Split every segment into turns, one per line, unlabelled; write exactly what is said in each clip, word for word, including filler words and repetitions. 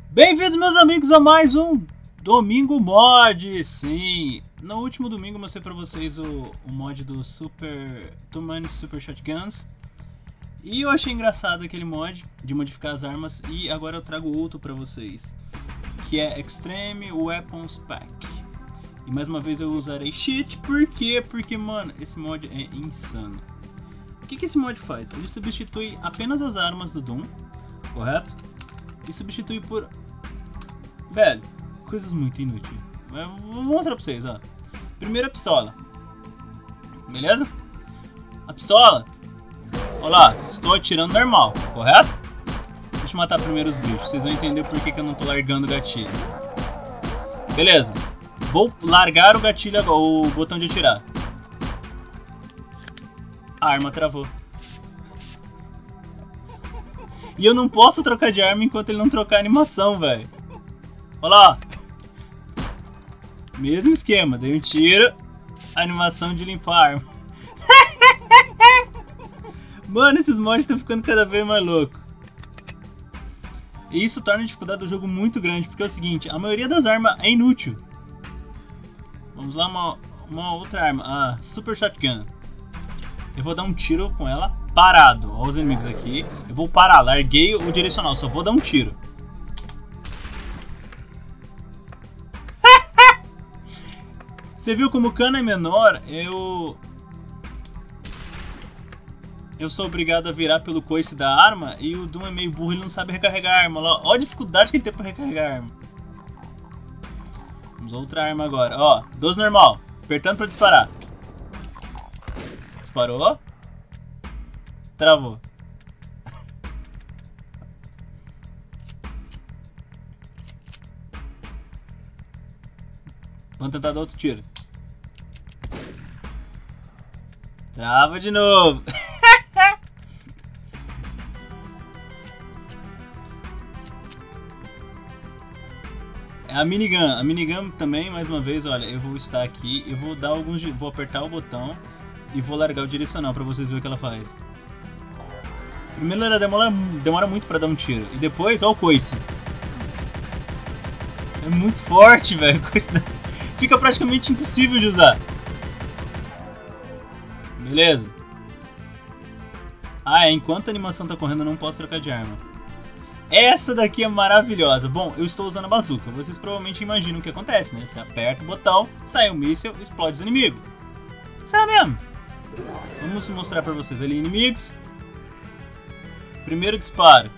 Bem-vindos, meus amigos, a mais um Domingo Mod. Sim, no último domingo eu mostrei pra vocês o, o mod do Super Two Man Super Shotguns. E eu achei engraçado aquele mod de modificar as armas. E agora eu trago outro pra vocês, que é Extreme Weapons Pack. E mais uma vez eu usarei cheat. Por quê? Porque, mano, esse mod é insano. O que, que esse mod faz? Ele substitui apenas as armas do Doom, correto? E substitui por... Velho, coisas muito inúteis. Eu vou mostrar pra vocês, ó. Primeiro a pistola. Beleza? A pistola. Olha lá, estou atirando normal, correto? Deixa eu matar primeiro os bichos. Vocês vão entender por que, que eu não tô largando o gatilho. Beleza. Vou largar o gatilho agora, o botão de atirar. A arma travou. E eu não posso trocar de arma enquanto ele não trocar a animação, velho. Olha lá. Mesmo esquema. Dei um tiro. Animação de limpar a arma. Mano, esses mods estão ficando cada vez mais loucos. E isso torna a dificuldade do jogo muito grande. Porque é o seguinte. A maioria das armas é inútil. Vamos lá, uma, uma outra arma. A Super Shotgun. Eu vou dar um tiro com ela parado. Olha os inimigos aqui. Eu vou parar. Larguei o direcional. Só vou dar um tiro. Você viu como o cano é menor? Eu... Eu sou obrigado a virar pelo coice da arma. E o Doom é meio burro. Ele não sabe recarregar a arma. Olha a dificuldade que ele tem pra recarregar a arma. Vamos a outra arma agora. Ó, doze normal. Apertando pra disparar. Disparou. Travou. Vamos tentar dar outro tiro. Trava de novo. É a minigun. A minigun também, mais uma vez, olha, eu vou estar aqui, eu vou dar alguns, vou apertar o botão e vou largar o direcional pra vocês verem o que ela faz. Primeiro ela demora, demora muito pra dar um tiro. E depois, ó o coice. É muito forte, velho. Fica praticamente impossível de usar. Beleza? Ah, é. Enquanto a animação tá correndo eu não posso trocar de arma. Essa daqui é maravilhosa. Bom, eu estou usando a bazuca. Vocês provavelmente imaginam o que acontece, né? Você aperta o botão, sai um míssil, explode os inimigos. Será mesmo? Vamos mostrar pra vocês ali inimigos. Primeiro disparo.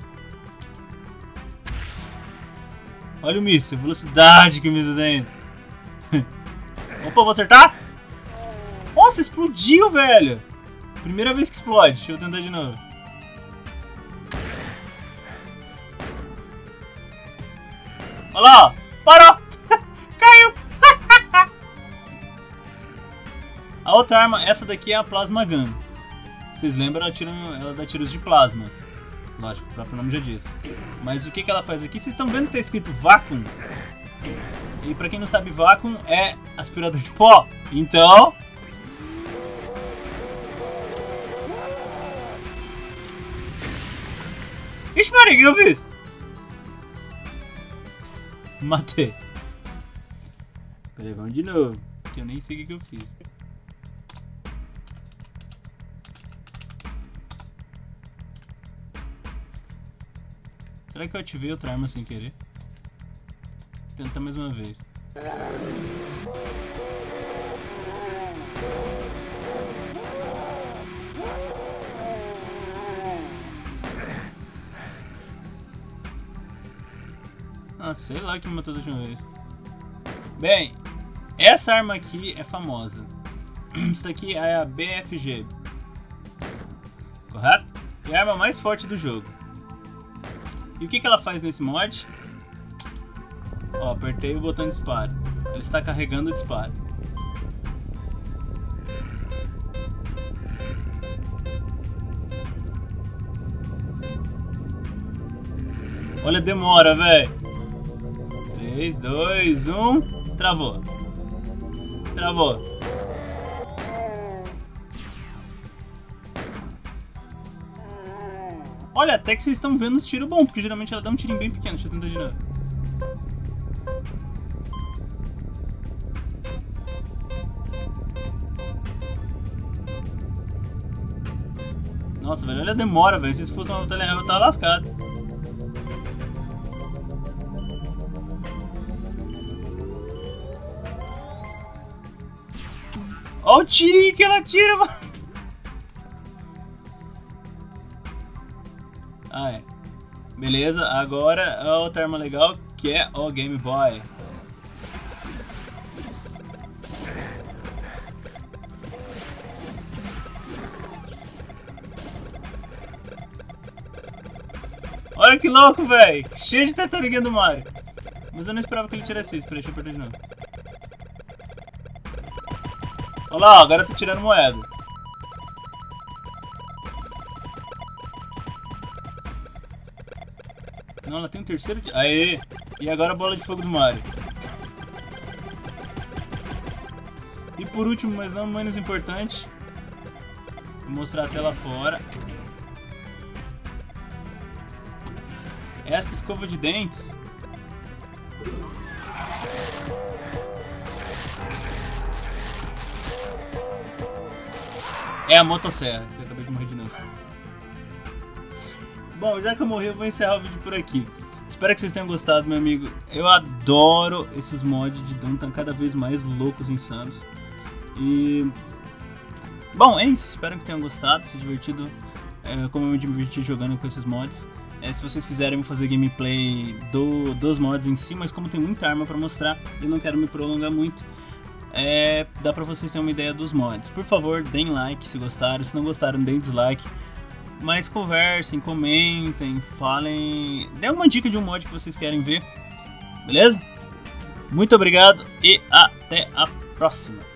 Olha o míssil, velocidade que o míssil tem. Opa, vou acertar? Nossa, explodiu, velho. Primeira vez que explode. Deixa eu tentar de novo. Olha lá, ó. Parou. Caiu. A outra arma, essa daqui é a Plasma Gun. Vocês lembram? Ela, tira, ela dá tiros de plasma. Lógico, o próprio nome já diz. Mas o que, que ela faz aqui? Vocês estão vendo que tá escrito Vacuum? E pra quem não sabe, Vacuum é aspirador de pó. Então... Ixi, Maria, o que eu fiz? Matei. Peraí, vamos de novo. Que eu nem sei o que, que eu fiz. Será que eu ativei outra arma sem querer? Vou tentar mais uma vez. Ah, sei lá que me matou da última vez. Bem, essa arma aqui é famosa. Essa daqui é a B F G. Correto? É a arma mais forte do jogo. E o que, que ela faz nesse mod? Ó, apertei o botão de disparo. Ele está carregando o disparo. Olha a demora, velho. três, dois, um. Travou. Travou. Olha, até que vocês estão vendo os tiros bons, porque geralmente ela dá um tirinho bem pequeno. Deixa eu tentar de novo. Nossa, velho, olha a demora, velho. Se isso fosse uma batalha real, eu tava lascado. Olha o tirinho que ela tira, mano. Ah, é. Beleza, agora a outra arma legal que é o Game Boy. Olha que louco, velho! Cheio de tartaruguinha do Mario. Mas eu não esperava que ele tirasse isso. Peraí, deixa eu apertar de novo. Olha lá, ó, agora eu tô tirando moeda. Não, ela tem um terceiro... Aê! E agora a bola de fogo do Mario. E por último, mas não menos importante, vou mostrar a tela fora. Essa escova de dentes é a motosserra, que eu acabei de morrer de novo. Bom, já que eu morri, eu vou encerrar o vídeo por aqui. Espero que vocês tenham gostado, meu amigo. Eu adoro esses mods de Doom, estão cada vez mais loucos e insanos. E... bom, é isso. Espero que tenham gostado, se divertido, é, como eu me diverti jogando com esses mods. É, se vocês quiserem fazer gameplay do, dos mods em si, mas como tem muita arma pra mostrar, eu não quero me prolongar muito, é, dá pra vocês terem uma ideia dos mods. Por favor, deem like se gostaram, se não gostaram, deem dislike. Mas conversem, comentem, falem, dê uma dica de um mod que vocês querem ver, beleza? Muito obrigado e até a próxima!